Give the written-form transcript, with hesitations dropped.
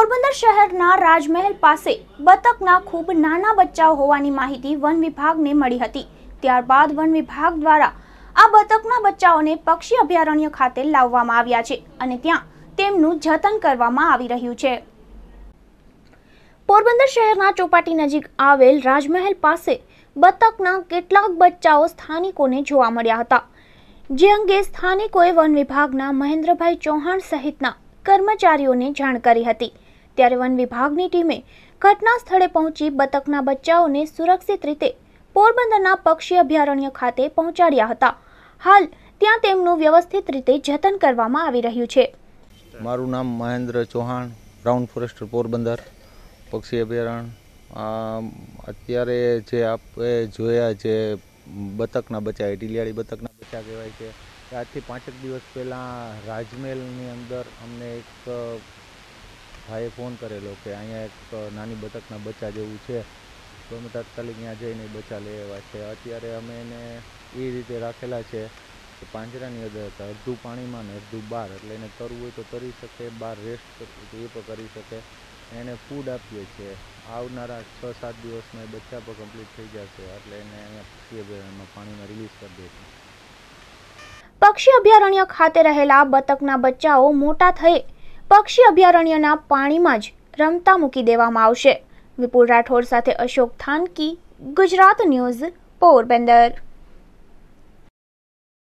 પોરબંદર શહેરના રાજમહેલ પાસે બતકના ખૂબ નાના બચ્ચાઓ હોવાની માહિતી વન વિભાગને મળી હતી। ત્યારબાદ વન વિભાગ દ્વારા આ બતકના બચ્ચાઓને પક્ષી અભયારણ્ય ખાતે લાવવામાં આવ્યા છે અને ત્યાં તેમનું જતન કરવામાં આવી રહ્યું છે। પોરબંદર શહેરના ચોપાટી નજીક આવેલ રાજમહેલ પાસે બતકના કેટલાક બચ્ચાઓ સ્થાનિકોને જોવા મળ્યા હતા, જે અંગે સ્થાનિકોએ વન વિભાગના મહેન્દ્રભાઈ ચૌહાણ સહિતના કર્મચારીઓને જાણ કરી હતી। ત્યારે વન વિભાગની ટીમે ઘટના સ્થળે પહોંચી બતકના બચ્ચાઓને સુરક્ષિત રીતે પોરબંદરના પક્ષી અભયારણ્ય ખાતે પહોંચાડ્યા હતા। હાલ ત્યાં તેમનું વ્યવસ્થિત રીતે જતન કરવામાં આવી રહ્યું છે। મારું નામ મહેન્દ્ર ચૌહાણ, બ્રાઉન ફોરેસ્ટર પોરબંદર પક્ષી અભયારણ્ય। અત્યારે જે આપણે જોયા જે બતકના બચ્ચા, ટીલિયાળી બતકના બચ્ચા કહેવાય છે, આજથી 5 દિવસ પહેલાં રાજમહેલની અંદર અમને એક ભાઈએ ફોન કરેલો કે અહીંયા એક નાની બતકના બચ્ચા જેવું છે, તો અમે તાત્કાલિક ત્યાં જઈને બચ્ચા લઈ આવ્યા છે। અત્યારે અમે એને એ રીતે રાખેલા છે કે પાંજરાની અંદર હતા, અડધું પાણીમાં ને અડધું બહાર, એટલે એને તરવું હોય તો તરી શકે, બહાર રેસ્ટ કરવું તો એ પણ કરી શકે। એને ફૂડ આપીએ છીએ। આવનારા 6-7 દિવસમાં એ બચ્ચા પણ કમ્પ્લીટ થઈ જશે, એટલે એને અહીંયા પક્ષી અભયારણ્યમાં પાણીમાં રિલીઝ કરી દઈશું। પક્ષી અભયારણ્ય ખાતે રહેલા બતકના બચ્ચાઓ મોટા થયે પક્ષી અભયારણ્યના પાણીમાં જ રમતા મૂકી દેવામાં આવશે। વિપુલ રાઠોડ સાથે અશોક થાનકી, ગુજરાત ન્યૂઝ, પોરબંદર।